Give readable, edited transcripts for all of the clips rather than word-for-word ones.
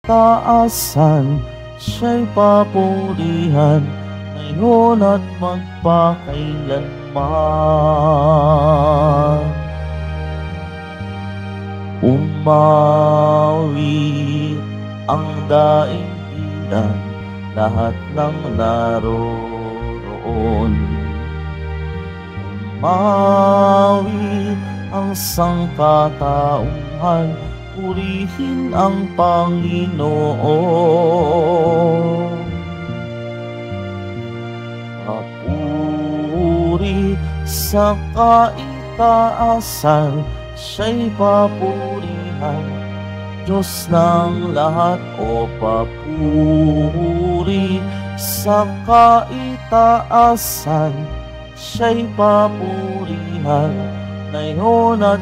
taasan, siya'y papurihan, ngayon at magpakailanman. Umawi ang daigdigan, lahat ng naroroon. Umawi ang sangkatauhan, purihin ang Panginoon. Papuri sa kaitaasan, siya'y papurihan, Diyos ng lahat. O papuri sa kaitaasan, siya'y papurihan, ngayon at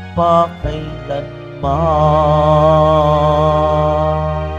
magpakailanman.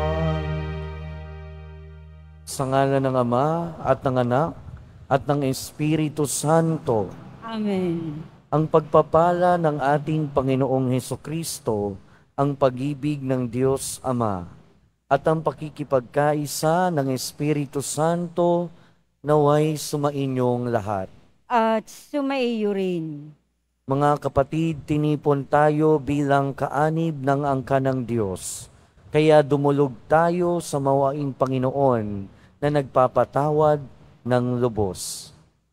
Sa ngalan ng Ama at ng Anak at ng Espiritu Santo. Amen. Ang pagpapala ng ating Panginoong Hesukristo, ang pag-ibig ng Diyos Ama, at ang pakikipagkaisa ng Espiritu Santo naway sumainyong lahat. At sumaiyo rin. Mga kapatid, tinipon tayo bilang kaanib ng angka ng Diyos. Kaya dumulog tayo sa mawaing Panginoon na nagpapatawad ng lubos.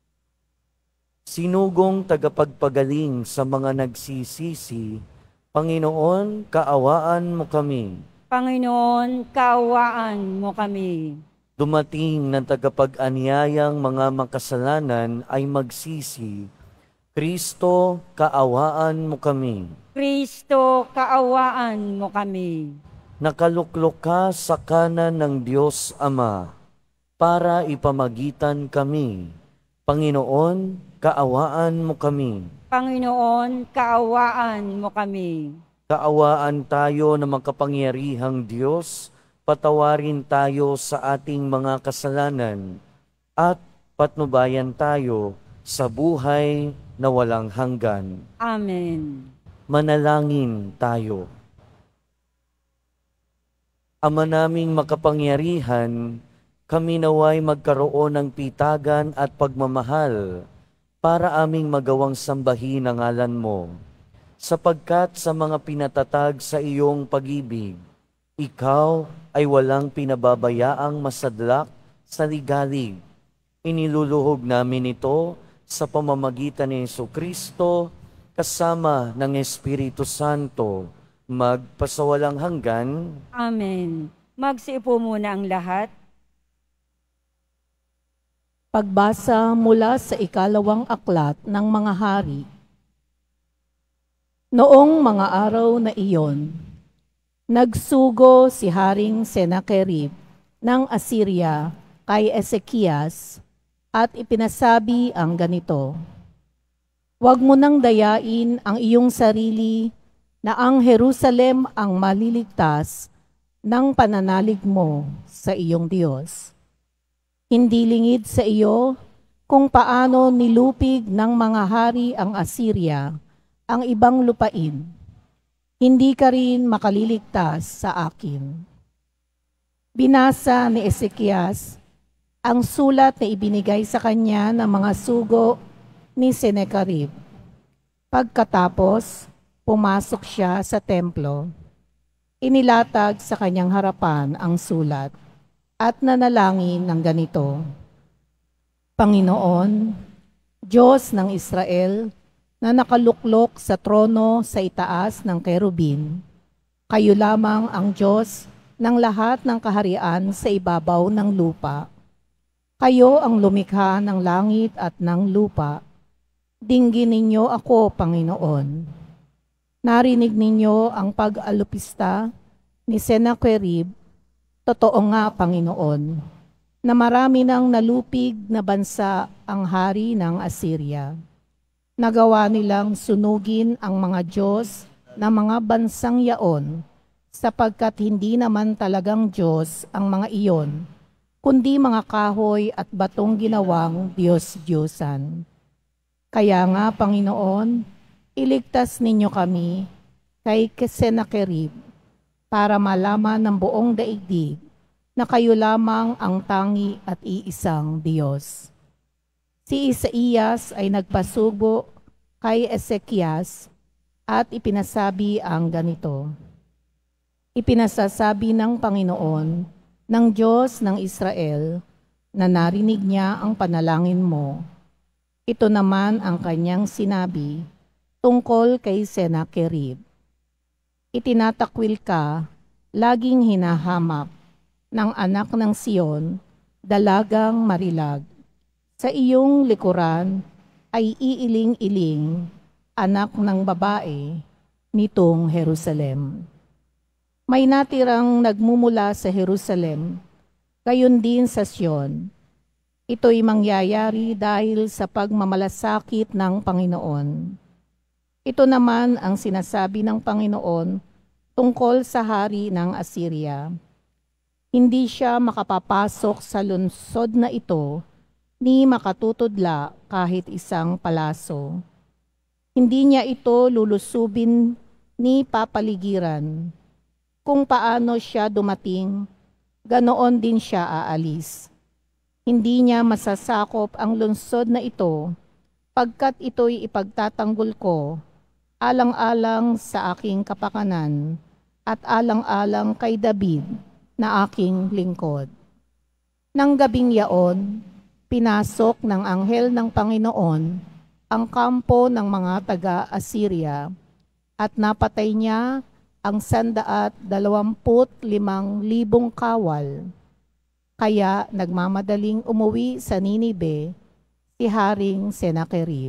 Sinugong tagapagpagaling sa mga nagsisisi, Panginoon, kaawaan mo kami. Panginoon, kaawaan mo kami. Dumating ng tagapag-anyayang mga makasalanan ay magsisi, Kristo, kaawaan mo kami. Kristo, kaawaan mo kami. Nakaluklok ka sa kanan ng Diyos Ama para ipamagitan kami. Panginoon, kaawaan mo kami. Panginoon, kaawaan mo kami. Kaawaan tayo ng makapangyarihang Diyos, patawarin tayo sa ating mga kasalanan, at patnubayan tayo sa buhay na walang hanggan. Amen. Manalangin tayo. Ama naming makapangyarihan, kami naway magkaroon ng pitagan at pagmamahal para aming magawang sambahin ang ngalan mo. Sapagkat sa mga pinatatag sa iyong pag-ibig, ikaw ay walang pinababayaang masadlak sa ligalig. Iniluluhog namin ito sa pamamagitan ni Jesucristo kasama ng Espiritu Santo, magpasawalang hanggan. Amen. Magsiupo muna ang lahat. Pagbasa mula sa ikalawang aklat ng mga hari. Noong mga araw na iyon, nagsugo si Haring Senakerib ng Assyria kay Ezekias at ipinasabi ang ganito, "Huwag mo nang dayain ang iyong sarili na ang Jerusalem ang maliligtas ng pananalig mo sa iyong Diyos. Hindi lingid sa iyo kung paano nilupig ng mga hari ang Assyria ang ibang lupain. Hindi ka rin makaliligtas sa akin." Binasa ni Ezekias ang sulat na ibinigay sa kanya ng mga sugo ni Senakerib. Pagkatapos, pumasok siya sa templo. Inilatag sa kanyang harapan ang sulat at nanalangin ng ganito, "Panginoon, Diyos ng Israel, na nakaluklok sa trono sa itaas ng kerubin, kayo lamang ang Diyos ng lahat ng kaharian sa ibabaw ng lupa. Kayo ang lumikha ng langit at ng lupa. Dinggin ninyo ako, Panginoon. Narinig ninyo ang pag-alupista ni Senakerib. Totoo nga, Panginoon, na marami ng nalupig na bansa ang hari ng Assyria. Nagawa nilang sunugin ang mga Diyos ng mga bansang yaon, sapagkat hindi naman talagang Diyos ang mga iyon, kundi mga kahoy at batong ginawang Diyos-Diyosan. Kaya nga, Panginoon, iligtas ninyo kami kay Senakerib, para malaman ng buong daigdig na kayo lamang ang tangi at iisang Diyos. Si Isaías ay nagpasugo kay Ezekias at ipinasabi ang ganito. Ipinasasabi ng Panginoon, ng Diyos ng Israel, na narinig niya ang panalangin mo. Ito naman ang kanyang sinabi tungkol kay Sennacherib. Itinatakwil ka, laging hinahamak, ng anak ng Siyon, dalagang marilag. Sa iyong likuran ay iiling-iling, anak ng babae, nitong Jerusalem. May natirang nagmumula sa Jerusalem, gayon din sa Sion. Ito'y mangyayari dahil sa pagmamalasakit ng Panginoon. Ito naman ang sinasabi ng Panginoon tungkol sa hari ng Assyria. Hindi siya makapapasok sa lungsod na ito ni makatutudla kahit isang palaso. Hindi niya ito lulusubin ni papaligiran. Kung paano siya dumating, ganoon din siya aalis. Hindi niya masasakop ang lungsod na ito pagkat ito'y ipagtatanggol ko alang-alang sa aking kapakanan at alang-alang kay David na aking lingkod. Nang gabing yaon, pinasok ng anghel ng Panginoon ang kampo ng mga taga-Assyria at napatay niya ang 125,000 kawal. Kaya nagmamadaling umuwi sa Ninibe si Haring Sennacherib.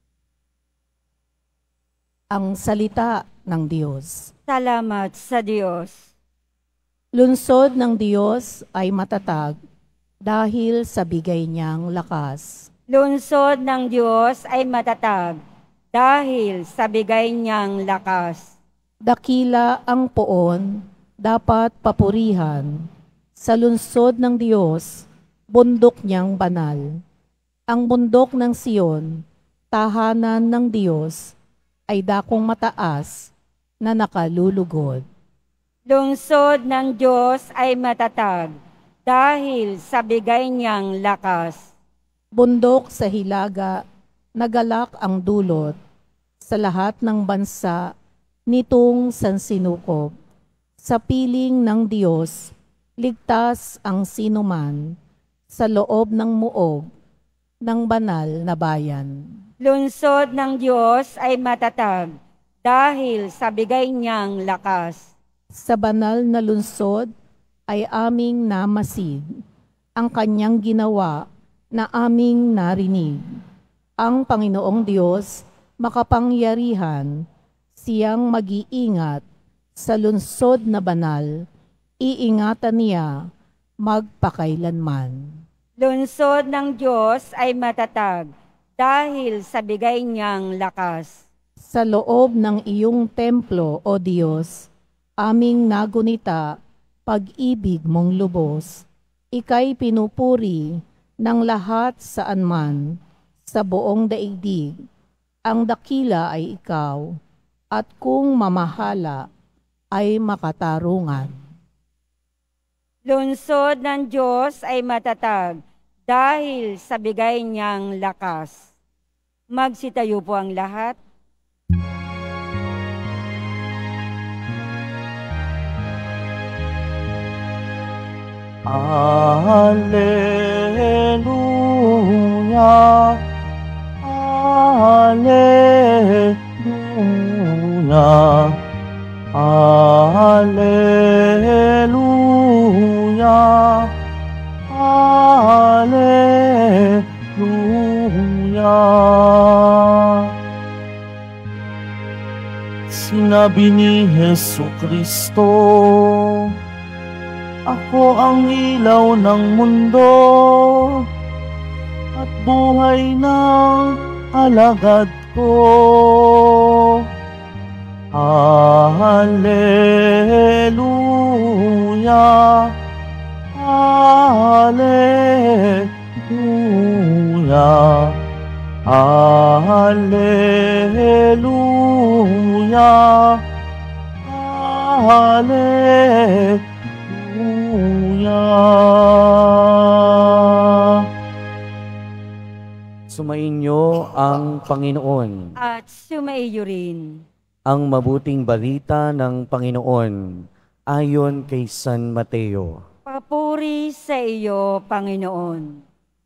Ang salita ng Diyos. Salamat sa Diyos. Lungsod ng Diyos ay matatag dahil sa bigay niyang lakas. Lungsod ng Diyos ay matatag dahil sa bigay niyang lakas. Dakila ang poon, dapat papurihan. Sa lungsod ng Diyos, bundok niyang banal. Ang bundok ng Siyon, tahanan ng Diyos, ay dakong mataas na nakalulugod. Lungsod ng Diyos ay matatag dahil sa bigay niyang lakas. Bundok sa hilaga, nagalak ang dulot sa lahat ng bansa nitong sansinukob. Sa piling ng Diyos, ligtas ang sinuman sa loob ng muog ng banal na bayan. Lungsod ng Diyos ay matatag dahil sa bigay niyang lakas. Sa banal na lungsod ay aming namasid ang kanyang ginawa na aming narinig. Ang Panginoong Diyos makapangyarihan, siyang mag-iingat sa lungsod na banal, iingatan niya magpakailanman. Lungsod ng Diyos ay matatag dahil sa bigay niyang lakas. Sa loob ng iyong templo, O Diyos, aming nagunita pag-ibig mong lubos. Ika'y pinupuri ng lahat saan man sa buong daigdig. Ang dakila ay ikaw, at kung mamahala ay makatarungan. Lungsod ng Diyos ay matatag dahil sa bigay niyang lakas. Magsitayo po ang lahat. Alleluia, Alleluia, Alleluia, Alleluia. Sinabi ni Jesucristo, ako ang ilaw ng mundo at buhay ng alagad ko. Alleluia, Alleluia, Alleluia, Hallelujah. Sumainyo ang Panginoon. At sumaiyo rin. Ang mabuting balita ng Panginoon ayon kay San Mateo. Papuri sa iyo, Panginoon.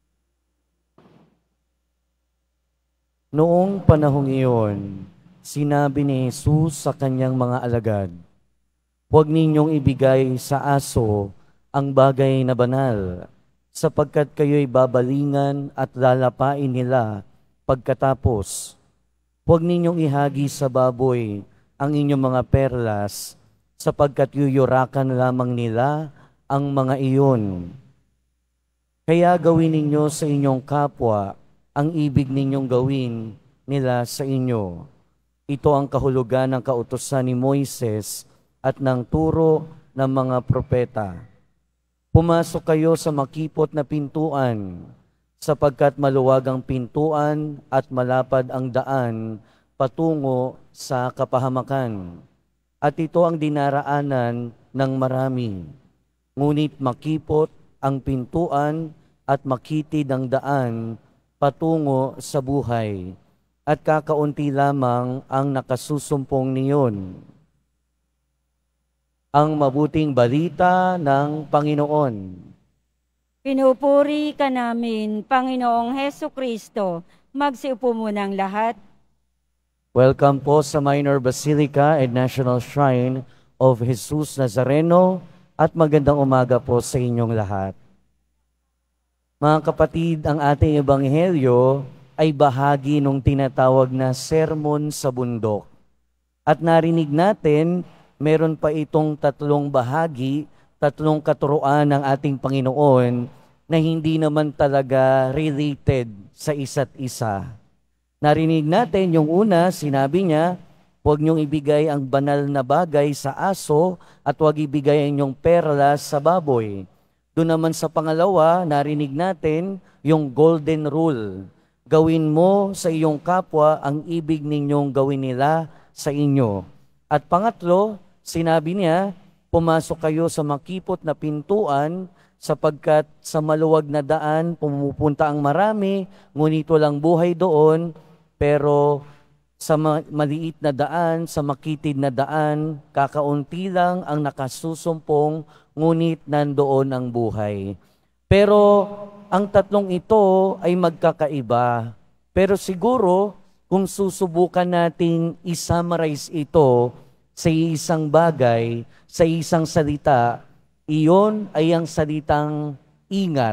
Noong panahong iyon, sinabi ni Jesus sa kanyang mga alagad, "Huwag ninyong ibigay sa aso ang bagay na banal, sapagkat kayo'y babalingan at lalapain nila pagkatapos. Huwag ninyong ihagi sa baboy ang inyong mga perlas, sapagkat yuyurakan lamang nila ang mga iyon. Kaya gawin ninyo sa inyong kapwa ang ibig ninyong gawin nila sa inyo. Ito ang kahulugan ng kautusan ni Moises at ng turo ng mga propeta. Pumasok kayo sa makipot na pintuan, sapagkat maluwag ang pintuan at malapad ang daan patungo sa kapahamakan. At ito ang dinaraanan ng marami. Ngunit makipot ang pintuan at makitid ang daan patungo sa buhay, at kakaunti lamang ang nakasusumpong niyon." Ang mabuting balita ng Panginoon. Pinupuri ka namin, Panginoong Heso Kristo. Magsiupo muna ang lahat. Welcome po sa Minor Basilica and National Shrine of Jesus Nazareno at magandang umaga po sa inyong lahat. Mga kapatid, ang ating ebanghelyo ay bahagi ng tinatawag na Sermon sa Bundok. At narinig natin, meron pa itong tatlong bahagi, tatlong katuruan ng ating Panginoon na hindi naman talaga related sa isa't isa. Narinig natin yung una, sinabi niya, huwag niyong ibigay ang banal na bagay sa aso at huwag ibigay ang inyong perlas sa baboy. Doon naman sa pangalawa, narinig natin yung golden rule. Gawin mo sa iyong kapwa ang ibig ninyong gawin nila sa inyo. At pangatlo, sinabi niya, pumasok kayo sa makipot na pintuan sapagkat sa maluwag na daan pumupunta ang marami, ngunit walang buhay doon, pero sa maliit na daan, sa makitid na daan, kakaunti lang ang nakasusumpong, ngunit nandoon ang buhay. Pero ang tatlong ito ay magkakaiba. Pero siguro, kung susubukan nating isummarize ito sa isang bagay, sa isang salita, iyon ay ang salitang ingat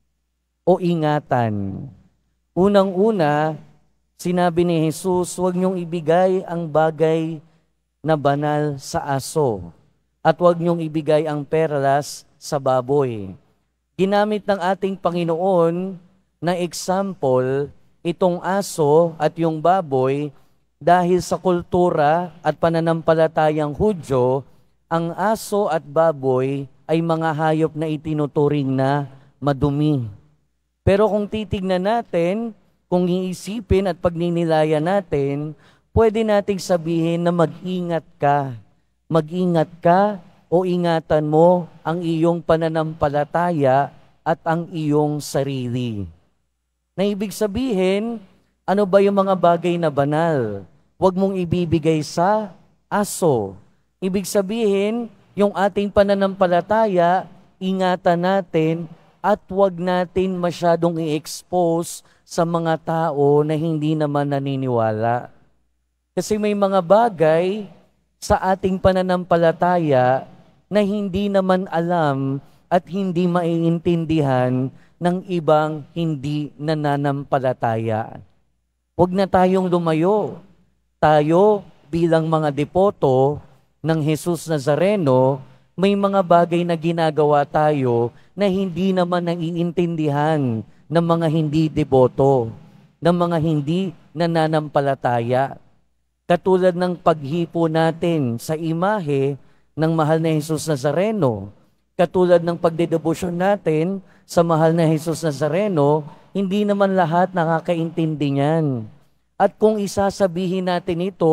o ingatan. Unang-una, sinabi ni Jesus, huwag niyong ibigay ang bagay na banal sa aso at huwag niyong ibigay ang perlas sa baboy. Ginamit ng ating Panginoon na example itong aso at yung baboy dahil sa kultura at pananampalatayang Hudyo, ang aso at baboy ay mga hayop na itinuturing na madumi. Pero kung titignan natin, kung iisipin at pagninilayan natin, pwede nating sabihin na mag-ingat ka. Mag-ingat ka o ingatan mo ang iyong pananampalataya at ang iyong sarili. Na ibig sabihin, ano ba yung mga bagay na banal? Huwag mong ibibigay sa aso. Ibig sabihin, yung ating pananampalataya, ingatan natin at huwag natin masyadong i-expose sa mga tao na hindi naman naniniwala. Kasi may mga bagay sa ating pananampalataya na hindi naman alam at hindi maiintindihan ng ibang hindi nananampalataya. Huwag na tayong lumayo. Tayo bilang mga depoto ng Jesus Nazareno, may mga bagay na ginagawa tayo na hindi naman naiintindihan ng mga hindi deboto, ng mga hindi nananampalataya. Katulad ng paghipo natin sa imahe ng mahal na Jesus Nazareno, katulad ng pagdedebosyon natin sa mahal na Jesus Nazareno, hindi naman lahat nakakaintindi niyan. At kung isasabihin natin ito,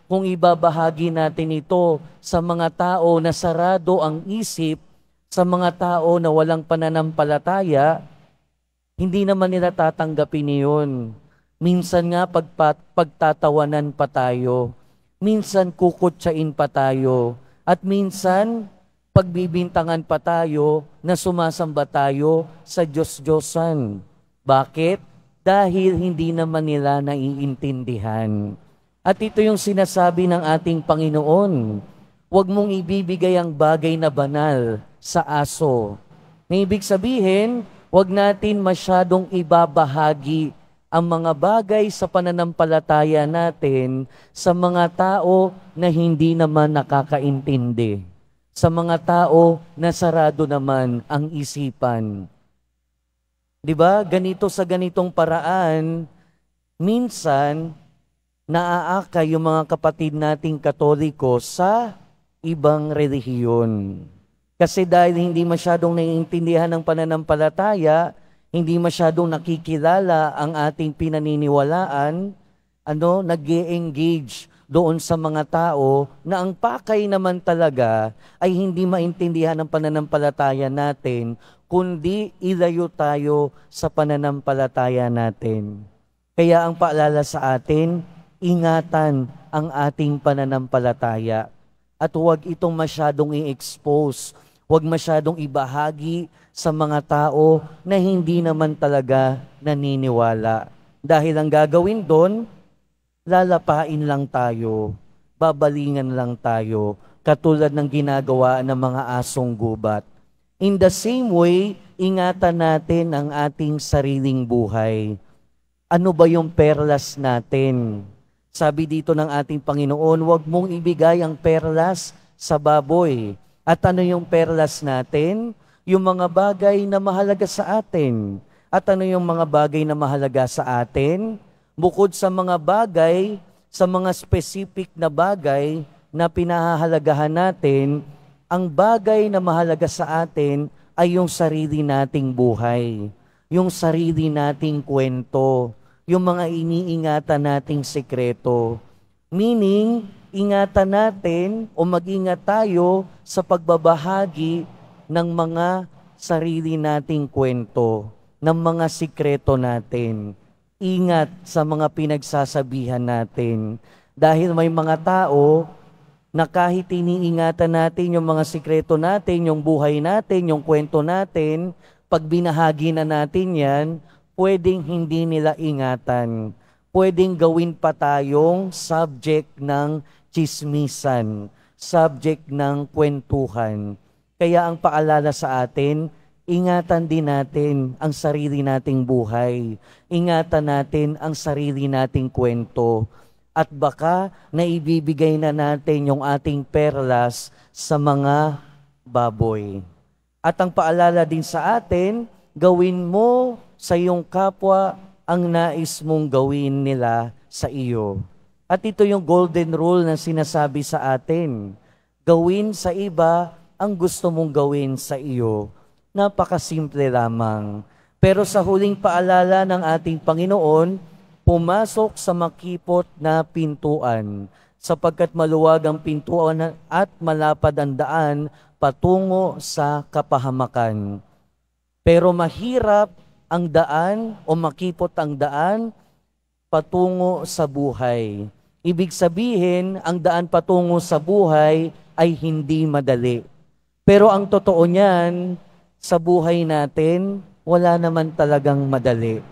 kung ibabahagi natin ito sa mga tao na sarado ang isip, sa mga tao na walang pananampalataya, hindi naman nila tatanggapin iyon. Minsan nga pagtatawanan pa tayo, minsan kukutsain pa tayo, at minsan pagbibintangan pa tayo na sumasamba tayo sa Diyos-Diyosan. Bakit? Dahil hindi naman nila naiintindihan. At ito yung sinasabi ng ating Panginoon, huwag mong ibibigay ang bagay na banal sa aso. May ibig sabihin, huwag natin masyadong ibabahagi ang mga bagay sa pananampalataya natin sa mga tao na hindi naman nakakaintindi, sa mga tao na sarado naman ang isipan. Di ba? Ganito sa ganitong paraan, minsan naaaka yung mga kapatid nating Katoliko sa ibang relihiyon. Kasi dahil hindi masyadong naiintindihan ng pananampalataya, hindi masyadong nakikilala ang ating pinaniniwalaan, nag-e-engage doon sa mga tao na ang pakay naman talaga ay hindi maintindihan ng pananampalataya natin, kundi ilayo tayo sa pananampalataya natin. Kaya ang paalala sa atin, ingatan ang ating pananampalataya at huwag itong masyadong i-expose, huwag masyadong ibahagi sa mga tao na hindi naman talaga naniniwala. Dahil ang gagawin doon, lalapain lang tayo, babalingan lang tayo, katulad ng ginagawa ng mga asong gubat. In the same way, ingatan natin ang ating sariling buhay. Ano ba yung perlas natin? Sabi dito ng ating Panginoon, huwag mong ibigay ang perlas sa baboy. At ano yung perlas natin? Yung mga bagay na mahalaga sa atin. At ano yung mga bagay na mahalaga sa atin? Bukod sa mga bagay, sa mga specific na bagay na pinahahalagahan natin, ang bagay na mahalaga sa atin ay yung sarili nating buhay, yung sarili nating kwento, yung mga iniingatan nating sekreto. Meaning, ingatan natin o mag-ingat tayo sa pagbabahagi ng mga sarili nating kwento, ng mga sikreto natin. Ingat sa mga pinagsasabihan natin. Dahil may mga tao na kahit iniingatan natin yung mga sikreto natin, yung buhay natin, yung kwento natin, pag binahagi na natin yan, pwedeng hindi nila ingatan. Pwedeng gawin pa tayong subject ng tsismisan, subject ng kwentuhan. Kaya ang paalala sa atin, ingatan din natin ang sarili nating buhay. Ingatan natin ang sarili nating kwento. At baka naibibigay na natin yung ating perlas sa mga baboy. At ang paalala din sa atin, gawin mo sa iyong kapwa ang nais mong gawin nila sa iyo. At ito yung golden rule na sinasabi sa atin. Gawin sa iba ang gusto mong gawin sa iyo. Napakasimple lamang. Pero sa huling paalala ng ating Panginoon, pumasok sa makipot na pintuan, sapagkat maluwag ang pintuan at malapad ang daan patungo sa kapahamakan. Pero mahirap ang daan o makipot ang daan patungo sa buhay. Ibig sabihin, ang daan patungo sa buhay ay hindi madali. Pero ang totoo niyan, sa buhay natin, wala naman talagang madali.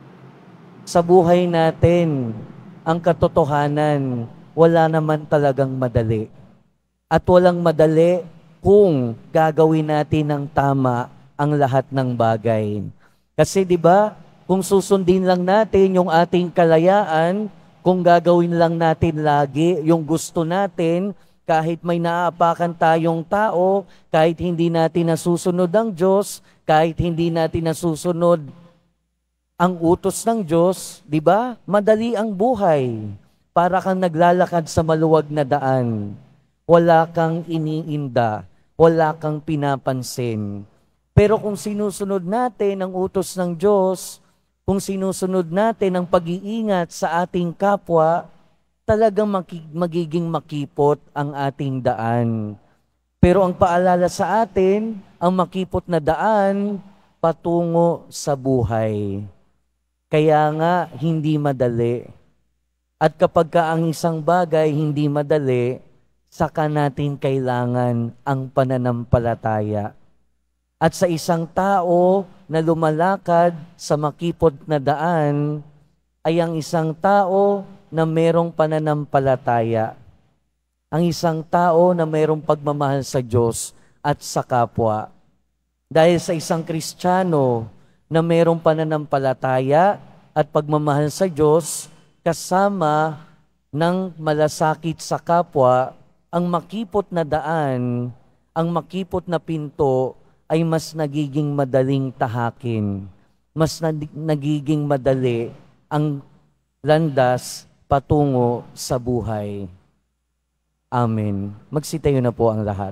Sa buhay natin, ang katotohanan, wala naman talagang madali. At walang madali kung gagawin natin ng tama ang lahat ng bagay. Kasi 'di ba, kung susundin lang natin yung ating kalayaan, kung gagawin lang natin lagi yung gusto natin, kahit may naaapakan tayong tao, kahit hindi natin nasusunod ang Diyos, kahit hindi natin nasusunod ang utos ng Diyos, 'di ba? Madali ang buhay. Para kang naglalakad sa maluwag na daan. Wala kang iniinda, wala kang pinapansin. Pero kung sinusunod natin ang utos ng Diyos, kung sinusunod natin ang pag-iingat sa ating kapwa, talagang magiging makipot ang ating daan. Pero ang paalala sa atin, ang makipot na daan patungo sa buhay. Kaya nga, hindi madali. At kapag ka ang isang bagay hindi madali, saka natin kailangan ang pananampalataya. At sa isang tao na lumalakad sa makipot na daan, ay ang isang tao na merong pananampalataya. Ang isang tao na merong pagmamahal sa Diyos at sa kapwa. Dahil sa isang Kristiyano na merong pananampalataya at pagmamahal sa Diyos, kasama ng malasakit sa kapwa, ang makipot na daan, ang makipot na pinto ay mas nagiging madaling tahakin. Mas nagiging madali ang landas patungo sa buhay. Amen. Magsitayo na po ang lahat.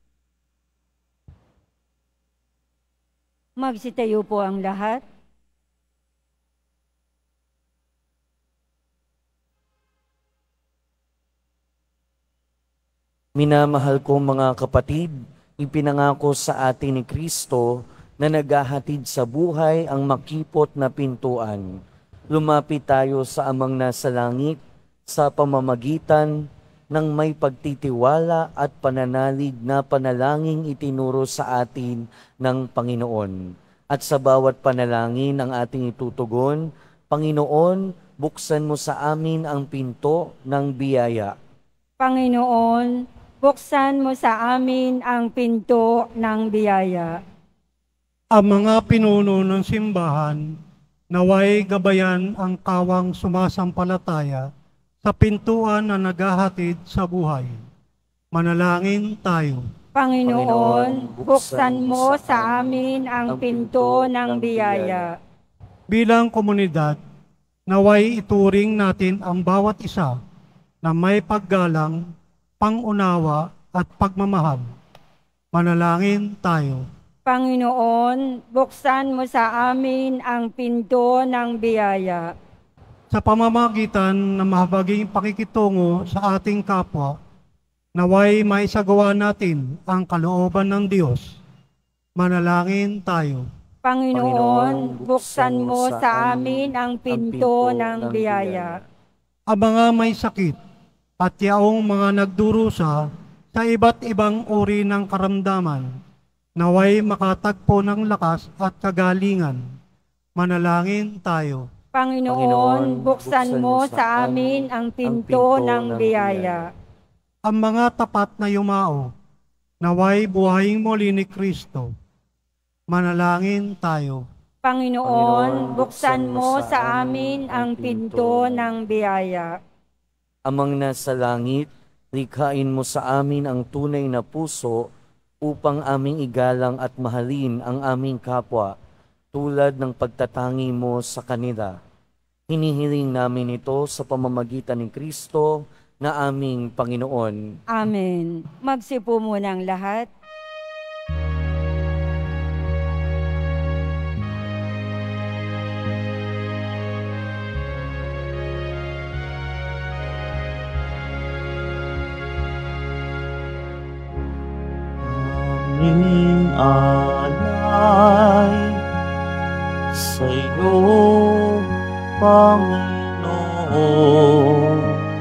Magsitayo po ang lahat. Minamahal kong mga kapatid, ipinangako sa atin ni Kristo na naghahatid sa buhay ang makipot na pintuan. Lumapit tayo sa Amang nasa langit sa pamamagitan ng may pagtitiwala at pananalig na panalangin itinuro sa atin ng Panginoon. At sa bawat panalangin ang ating itutugon, Panginoon, buksan mo sa amin ang pinto ng biyaya. Panginoon, buksan mo sa amin ang pinto ng biyaya. Ang mga pinuno ng simbahan, naway gabayan ang kawang sumasampalataya sa pintuan na naghahatid sa buhay. Manalangin tayo. Panginoon, buksan mo sa amin ang pinto ng biyaya. Bilang komunidad, naway ituring natin ang bawat isa na may paggalang, pangunawa at pagmamahal. Manalangin tayo. Panginoon, buksan mo sa amin ang pinto ng biyaya. Sa pamamagitan ng mahabaging pakikitungo sa ating kapwa, naway maisagawa natin ang kalooban ng Diyos. Manalangin tayo. Panginoon, buksan mo sa amin ang pinto ng biyaya. Ang mga may sakit at yaong mga nagdurusa sa iba't ibang uri ng karamdaman, naway makatagpo ng lakas at kagalingan. Manalangin tayo. Panginoon, buksan mo sa amin ang pinto ng biyaya. Ang mga tapat na yumao, naway buhayin muli ni Kristo. Manalangin tayo. Panginoon, buksan mo sa amin ang pinto ng biyaya. Amang nasa langit, likhain mo sa amin ang tunay na puso upang aming igalang at mahalin ang aming kapwa tulad ng pagtatangi mo sa kanila. Hinihiling namin ito sa pamamagitan ni Kristo na aming Panginoon. Amen. Magsipo muna ang lahat. Aming alay sa iyo, Panginoon.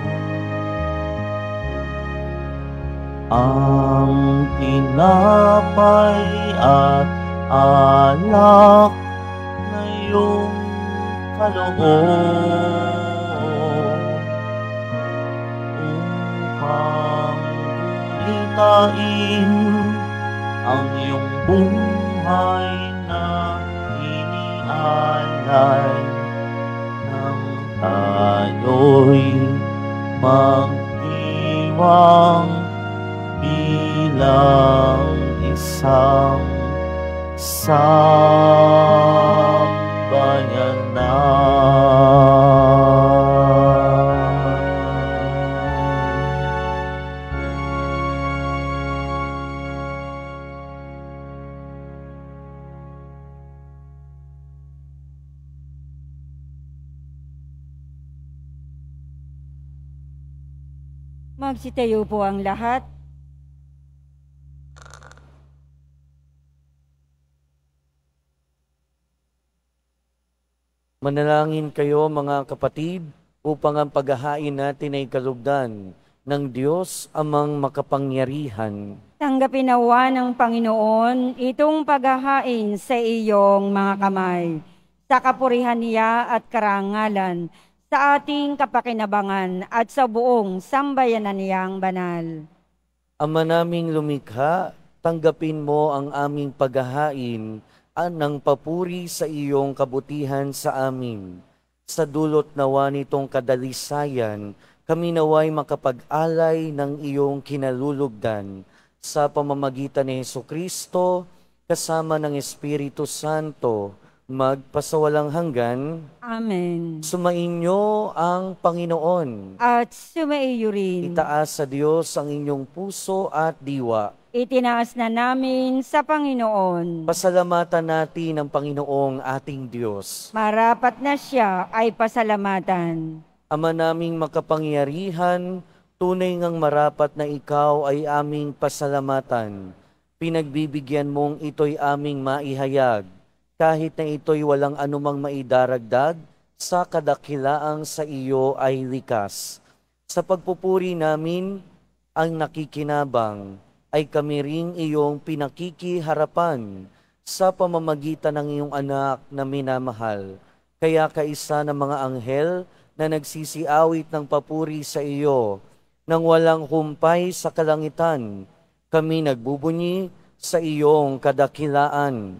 Ang tinapay at alak na iyong kaloob upang itain ang iyong buhay na inialay nang tayo'y magdiwang bilang isang sambayanan. Magsitayo po ang lahat. Manalangin kayo mga kapatid upang ang paghahain natin ay kalugdan ng Diyos amang makapangyarihan. Tanggapin nawa ng Panginoon itong paghahain sa iyong mga kamay, sa kapurihan niya at karangalan, sa ating kapakinabangan at sa buong sambayanan niyang banal. Ama naming lumikha, tanggapin mo ang aming paghahain ng papuri sa iyong kabutihan sa amin. Sa dulot nawa nitong kadalisayan, kami naway makapag-alay ng iyong kinalulugdan sa pamamagitan ni Hesukristo kasama ng Espiritu Santo, magpasawalang hanggan. Amen. Sumainyo ang Panginoon. At sumaiyo rin. Itaas sa Diyos ang inyong puso at diwa. Itinaas na namin sa Panginoon. Pasalamatan natin ang Panginoong ating Diyos. Marapat na siya ay pasalamatan. Ama naming makapangyarihan, tunay ngang marapat na ikaw ay aming pasalamatan. Pinagbibigyan mong ito'y aming maihayag, kahit na ito'y walang anumang maidaragdag, sa kadakilaang sa iyo ay likas. Sa pagpupuri namin, ang nakikinabang, ay kami ring iyong pinakikiharapan sa pamamagitan ng iyong anak na minamahal. Kaya kaisa ng mga anghel na nagsisiawit ng papuri sa iyo, nang walang humpay sa kalangitan, kami nagbubunyi sa iyong kadakilaan.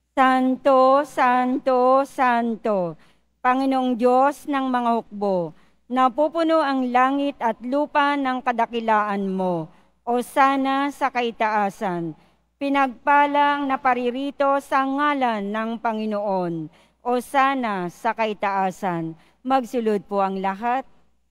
Santo, Santo, Santo, Panginoong Diyos ng mga hukbo, napupuno ang langit at lupa ng kadakilaan mo. O sana sa kaitaasan, pinagpalang na paririto sa ngalan ng Panginoon. O sana sa kaitaasan, magsulod po ang lahat.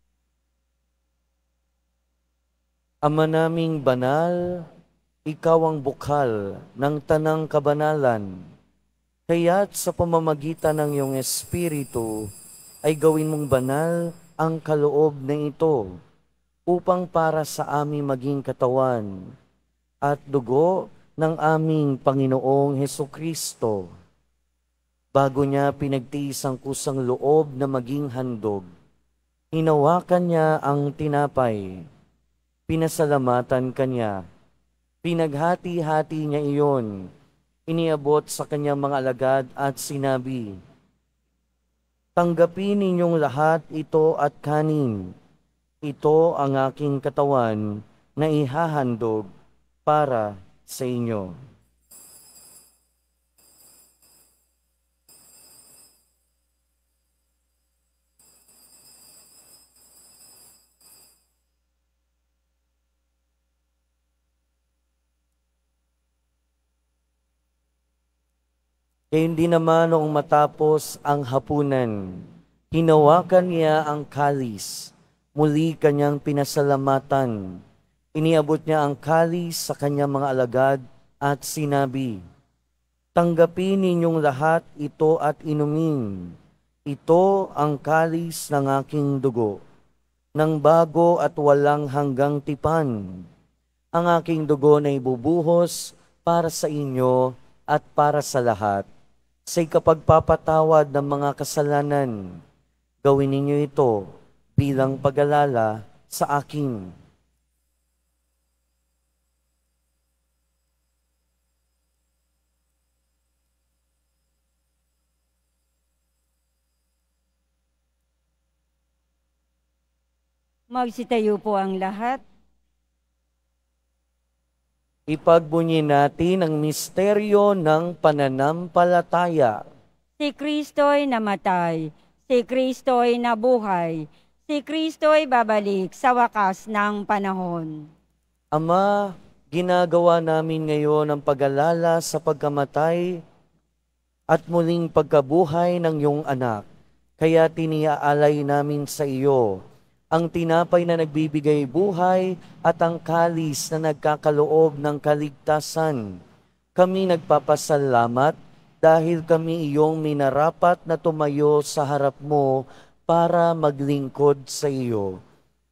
Ama naming banal, ikaw ang bukal ng tanang kabanalan. Kaya't sa pamamagitan ng iyong Espiritu, ay gawin mong banal ang kaloob na ito, upang para sa aming maging katawan at dugo ng aming Panginoong Hesukristo. Bago niya pinagtiis ang kusang loob na maging handog, hinawakan niya ang tinapay, pinasalamatan kanya, pinaghati-hati niya iyon, iniabot sa kanyang mga alagad at sinabi, "Tanggapin ninyong lahat ito at kanin. Ito ang aking katawan na ihahandog para sa inyo." Gayon din naman noong matapos ang hapunan, hinawakan niya ang kalis. Muli kanyang pinasalamatan. Iniabot niya ang kalis sa kanyang mga alagad at sinabi, "Tanggapin ninyong lahat ito at inumin. Ito ang kalis ng aking dugo, ng bago at walang hanggang tipan. Ang aking dugo na ibubuhos para sa inyo at para sa lahat, sa ikapagpapatawad ng mga kasalanan. Gawin ninyo ito bilang pag-alala sa akin." Magsitayo po ang lahat. Ipagbunyi natin ang misteryo ng pananampalataya. Si Kristo'y namatay, si Kristo'y nabuhay, si Kristo'y babalik sa wakas ng panahon. Ama, ginagawa namin ngayon ang pag-alala sa pagkamatay at muling pagkabuhay ng iyong anak. Kaya tiniaalay namin sa iyo ang tinapay na nagbibigay buhay at ang kalis na nagkakaloob ng kaligtasan. Kami nagpapasalamat dahil kami iyong minarapat na tumayo sa harap mo para maglingkod sa iyo.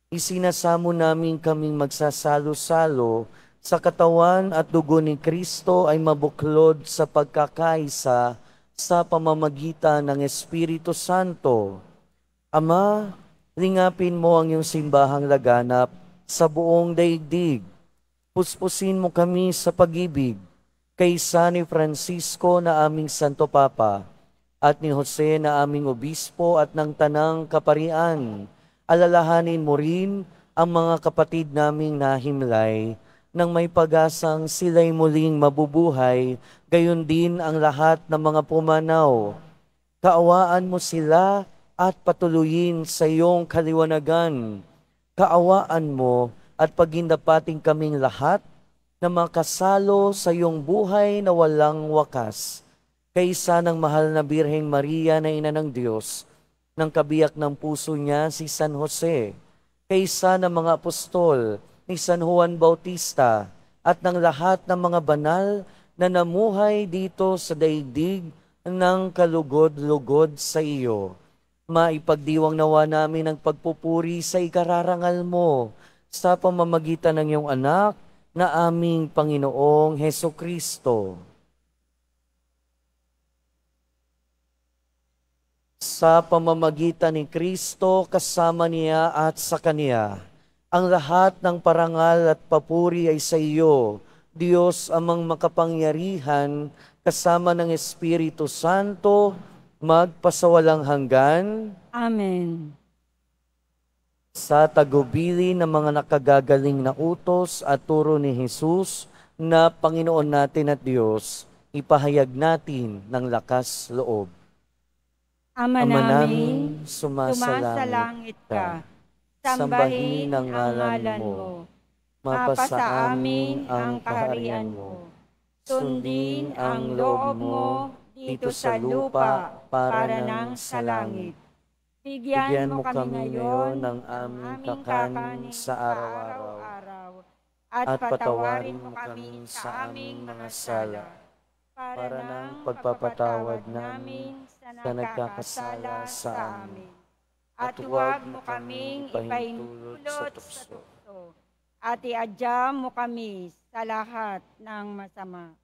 Isinasamo namin kaming magsasalo-salo sa katawan at dugo ni Kristo ay mabuklod sa pagkakaisa sa pamamagitan ng Espiritu Santo. Ama, lingapin mo ang iyong simbahang laganap sa buong daigdig. Puspusin mo kami sa pag-ibig kay San Francisco na aming Santo Papa at ni Jose na aming Obispo at ng Tanang Kaparian. Alalahanin mo rin ang mga kapatid naming nahimlay nang may pag-asang sila'y muling mabubuhay, gayon din ang lahat ng mga pumanaw. Kaawaan mo sila at patuloyin sa iyong kaliwanagan. Kaawaan mo at pagindapating kaming lahat na makasalo sa iyong buhay na walang wakas. Kaysa ng mahal na Birheng Maria na Ina ng Diyos, ng kabiyak ng puso niya si San Jose, kaysa ng mga apostol ni San Juan Bautista at ng lahat ng mga banal na namuhay dito sa daigdig ng kalugod-lugod sa iyo. Maipagdiwang nawa namin ang pagpupuri sa ikararangal mo sa pamamagitan ng iyong anak na aming Panginoong Hesukristo. Sa pamamagitan ni Kristo, kasama niya at sa Kaniya, ang lahat ng parangal at papuri ay sa iyo, Diyos amang makapangyarihan, kasama ng Espiritu Santo, magpasawalang hanggan. Amen. Sa tagubili ng mga nakagagaling na utos at turo ni Jesus na Panginoon natin at Diyos, ipahayag natin ng lakas loob. Ama namin, sumasalangit ka. Sambahin ang ngalan mo. Mapasa amin ang kaharian mo. Sundin ang loob mo dito sa lupa para nang sa langit. Bigyan mo kami ngayon ng aming kakanin sa araw-araw. At patawarin mo kami sa aming mga sala para ng pagpapatawad namin sa nagkakasala sa amin. At huwag mo kaming ipahintulot sa tukso. At iadya mo kami sa lahat ng masama.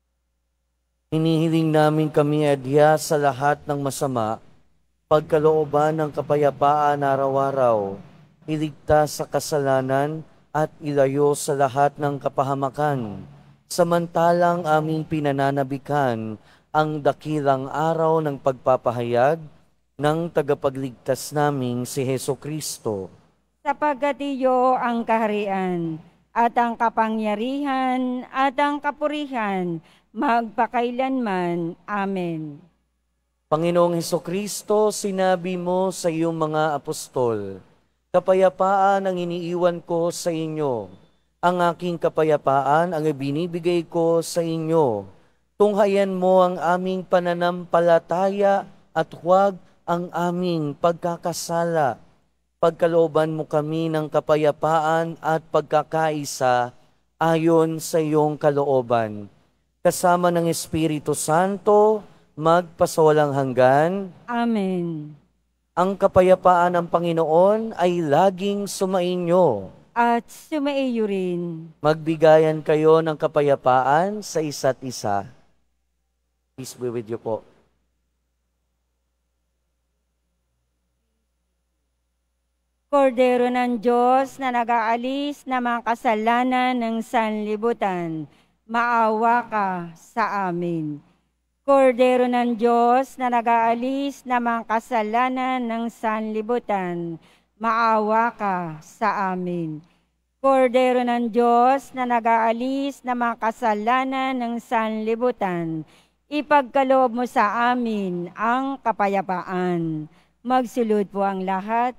Hinihiling namin kami adya sa lahat ng masama, pagkalooban ng kapayapaan araw-araw, iligtas sa kasalanan at ilayo sa lahat ng kapahamakan, samantalang aming pinananabikan ang dakilang araw ng pagpapahayag ng tagapagligtas naming si Hesukristo. Sapagkat iyo ang kaharian, at ang kapangyarihan, at ang kapurihan, magpakailanman. Amen. Panginoong Hesukristo, sinabi mo sa iyong mga apostol, kapayapaan ang iniiwan ko sa inyo. Ang aking kapayapaan ang ibinibigay ko sa inyo. Tunghayan mo ang aming pananampalataya at huwag ang aming pagkakasala. Pagkalooban mo kami ng kapayapaan at pagkakaisa ayon sa iyong kalooban. Kasama ng Espiritu Santo, magpasawalang hanggan. Amen. Ang kapayapaan ng Panginoon ay laging sumainyo. At sumaiyo rin. Magbigayan kayo ng kapayapaan sa isa't isa. Peace be with you po. Kordero ng Diyos na nag-aalis ng mga kasalanan ng sanlibutan, maawa ka sa amin. Kordero ng Diyos na nag-aalis ng mga kasalanan ng sanlibutan, maawa ka sa amin. Kordero ng Diyos na nag-aalis ng mga kasalanan ng sanlibutan, ipagkaloob mo sa amin ang kapayapaan. Magsulod po ang lahat.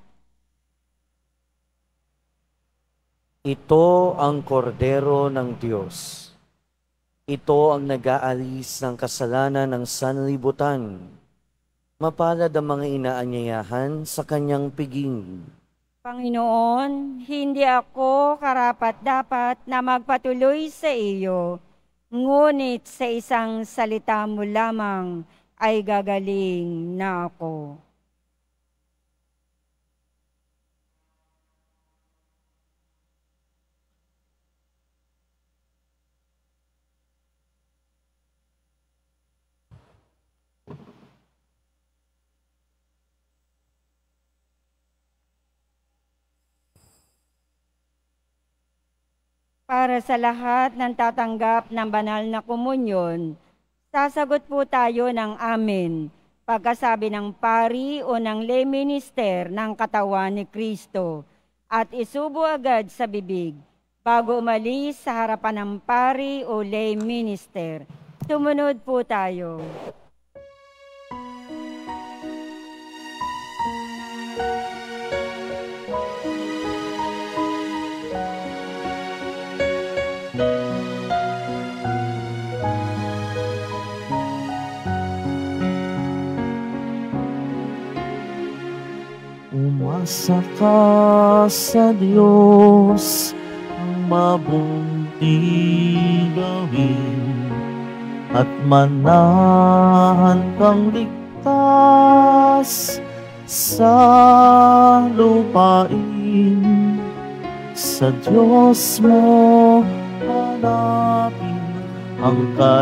Ito ang kordero ng Diyos. Ito ang nag-aalis ng kasalanan ng sanlibutan. Mapalad ang mga inaanyayahan sa kanyang piging. Panginoon, hindi ako karapat-dapat na magpatuloy sa iyo, ngunit sa isang salita mo lamang ay gagaling na ako. Para sa lahat ng tatanggap ng banal na komunyon, sasagot po tayo ng amen pagkasabi ng pari o ng lay minister ng katawan ni Kristo at isubo agad sa bibig bago umalis sa harapan ng pari o lay minister. Sumunod po tayo. Umasa ka sa Diyos, ang mabuti gawin, at manahan kang ligtas sa lupain. Sa Diyos mo hanapin ang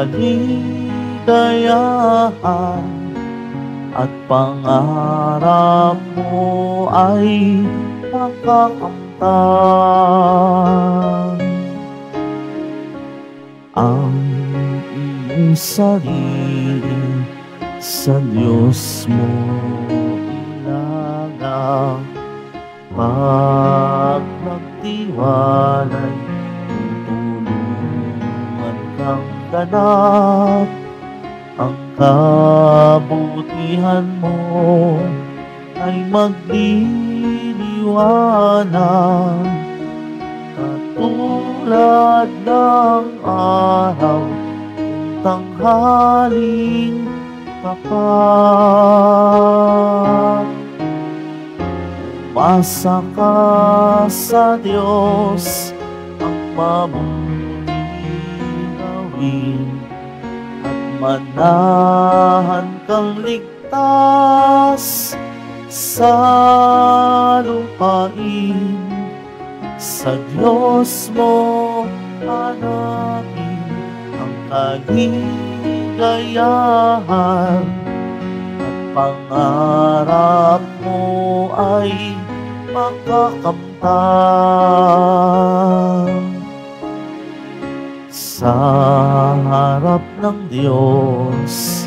kaligayahan, at pangarap mo ay makakamtan. Ang iyong sarili sa Diyos mo ilaga, pag nagtiwalay, tutulungan kang ganap. Ang kabutihan mo ay magliliwanag, katulad ng araw kung tanghaling tapat. Umasa ka sa Diyos, ang mabuti gawin, manahan kang ligtas sa lupain. Sa Diyos mo hanapin ang kaligayahan, at pangarap mo ay makakamtan. Sa harap ng Diyos,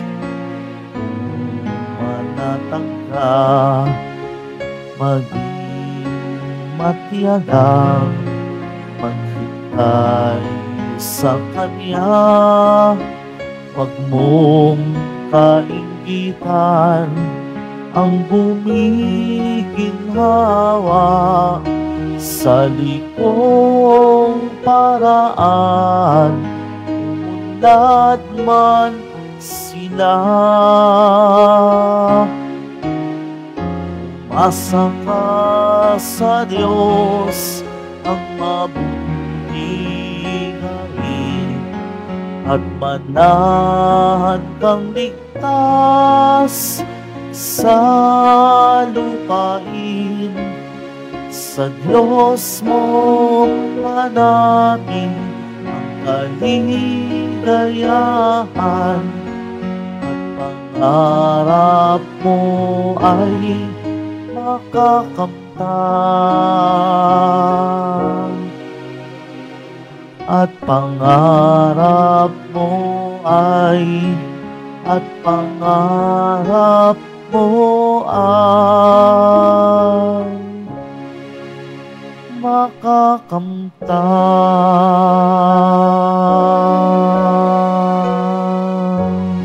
manatag ka, maging matiyagang maghintay sa Kanya. Huwag mong kainggitan ang gumiginhawa, sa likong paraan umunlad man sila. Umasa ka sa Diyos, ang mabuti gawin, at manahan kang ligtas sa lupain. Sa Diyos mo hanapin ang kaligayahan, at pangarap mo ay makakamtan. At pangarap mo ay makakamtan.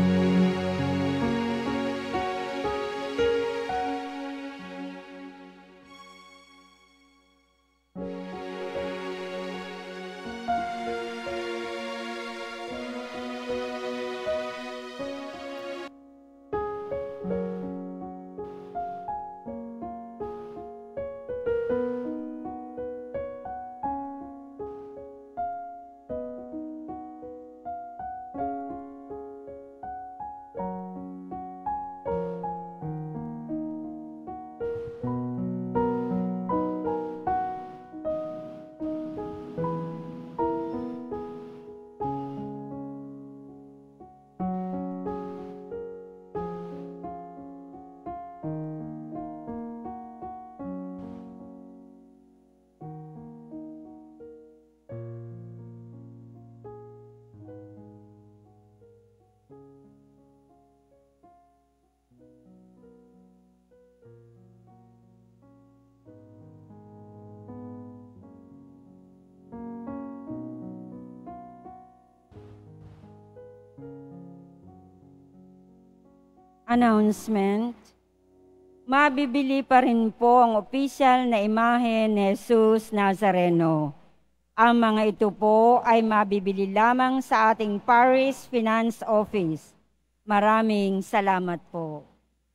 Announcement. Mabibili pa rin po ang opisyal na imahe ni Jesus Nazareno. Ang mga ito po ay mabibili lamang sa ating Parish Finance Office. Maraming salamat po.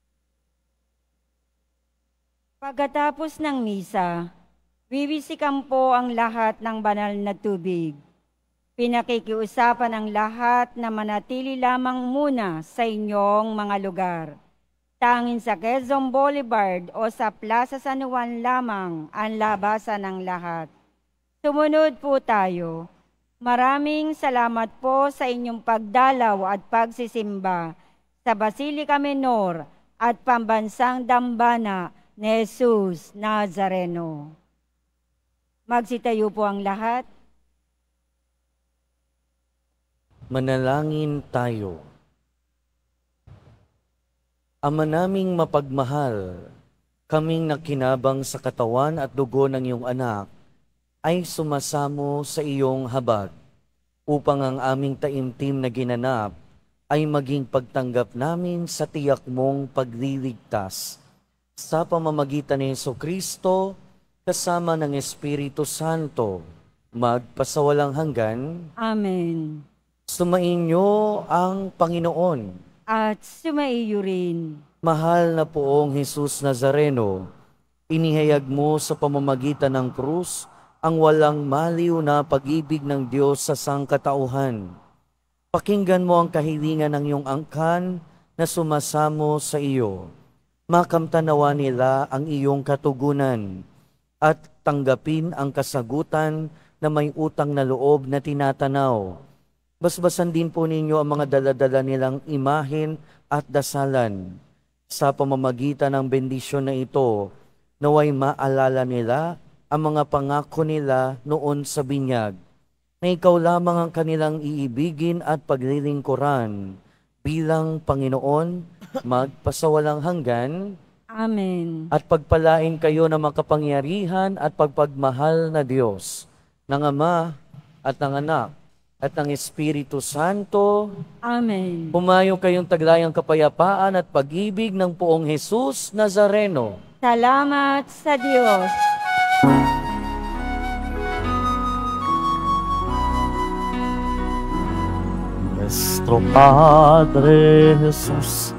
Pagkatapos ng misa, wiwisikan po ang lahat ng banal na tubig. Pinakikiusapan ang lahat na manatili lamang muna sa inyong mga lugar. Tanging sa Quezon Boulevard o sa Plaza San Juan lamang ang labasan ng lahat. Sumunod po tayo. Maraming salamat po sa inyong pagdalaw at pagsisimba sa Basilica Menor at Pambansang Dambana ni Jesus Nazareno. Magsitayo po ang lahat. Manalangin tayo. Ama naming mapagmahal, kaming nakinabang sa katawan at dugo ng iyong anak, ay sumasamo sa iyong habag, upang ang aming taimtim na ginanap ay maging pagtanggap namin sa tiyak mong pagliligtas. Sa pamamagitan ni Jesucristo, kasama ng Espiritu Santo, magpasawalang hanggan. Amen. Sumainyo ang Panginoon. At sumaiyo rin. Mahal na poong Jesus Nazareno, inihayag mo sa pamamagitan ng krus ang walang maliw na pag-ibig ng Diyos sa sangkatauhan. Pakinggan mo ang kahilingan ng iyong angkan na sumasamo sa iyo. Makamtanawa nila ang iyong katugunan at tanggapin ang kasagutan na may utang na loob na tinatanaw. Basbasan din po ninyo ang mga daladala nilang imahen at dasalan. Sa pamamagitan ng bendisyon na ito, naway maalala nila ang mga pangako nila noon sa binyag, na ikaw lamang ang kanilang iibigin at paglilingkuran bilang Panginoon, magpasawalang hanggan. Amen. At pagpalain kayo ng makapangyarihan at pagpagmahal na Diyos, ng Ama at ng Anak, at ng Espiritu Santo. Amen. Pumayo kayong taglayang kapayapaan at pag-ibig ng poong Jesus Nazareno. Salamat sa Diyos. Nuestro Padre Jesus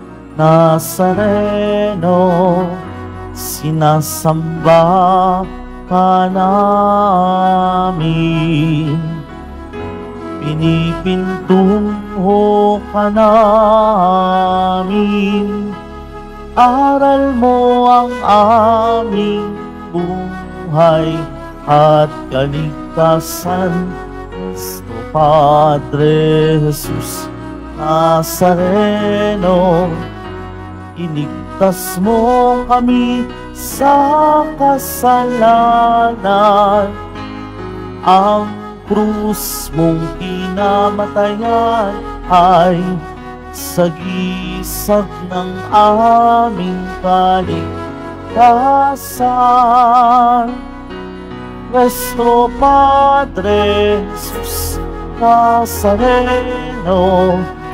Nazareno, sinasamba ka namin. Pinipintungo ka namin, aral mo ang aming buhay at kaligtasan. Nuestro Padre Jesus Nazareno, iligtas mo kami sa kasalanan. Ang krus mong kinamatayan ay sagisag ng aming kaligtasan. Nuestro Padre Jesus Nazareno,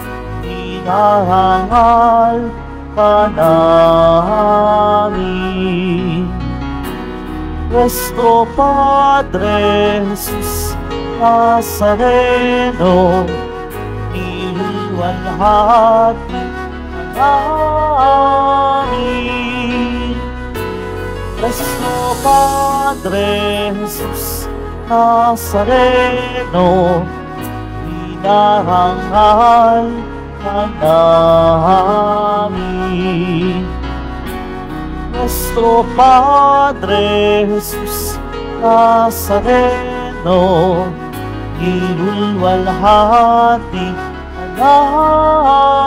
hinahangal ka namin. Nuestro Padre Jesus Nazareno, iluwalhati ka namin. Nuestro Padre Jesus Nazareno, hinahangal ka namin. Nuestro Padre Jesus Nazareno, ilulwalhati ka